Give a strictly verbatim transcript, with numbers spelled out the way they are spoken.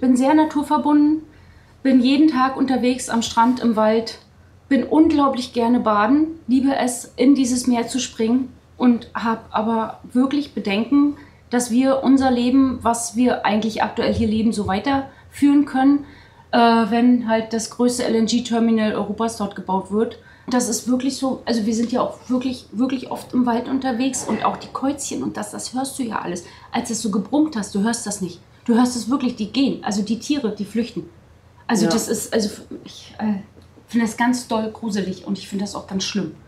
bin sehr naturverbunden, bin jeden Tag unterwegs am Strand, im Wald, bin unglaublich gerne baden, liebe es, in dieses Meer zu springen und habe aber wirklich Bedenken, dass wir unser Leben, was wir eigentlich aktuell hier leben, so weiterführen können, äh, wenn halt das größte L N G-Terminal Europas dort gebaut wird. Das ist wirklich so, also wir sind ja auch wirklich, wirklich oft im Wald unterwegs und auch die Käuzchen und das, das hörst du ja alles. Als es so gebrummt hast, du hörst das nicht. Du hörst es wirklich, die gehen, also die Tiere, die flüchten. Also Ja. das ist, also ich äh, finde das ganz doll gruselig und ich finde das auch ganz schlimm.